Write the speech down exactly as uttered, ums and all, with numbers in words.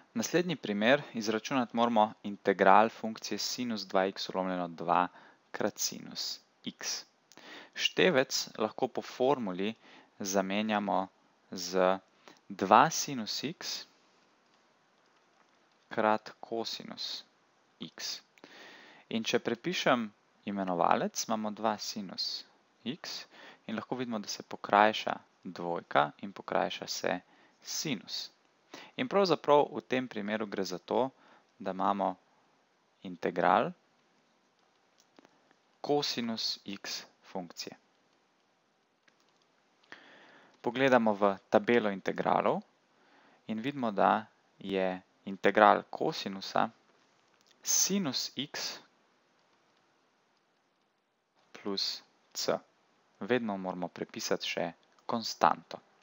Naslednji primer, izračunati moramo integral funkcije sinus dva x ulomljeno dva krat sinus x. Števec lahko po formuli zamenjamo z dva sinus x krat kosinus x. In če prepišem imenovalec, imamo dva sinus x in lahko vidimo, da se pokrajša dvojka in pokrajša se sinus. In pravzaprav v tem primeru gre za to, da imamo integral kosinus x funkcije. Pogledamo v tabelo integralov in vidimo, da je integral kosinusa sinus x plus c. Vedno moramo prepisati še konstanto.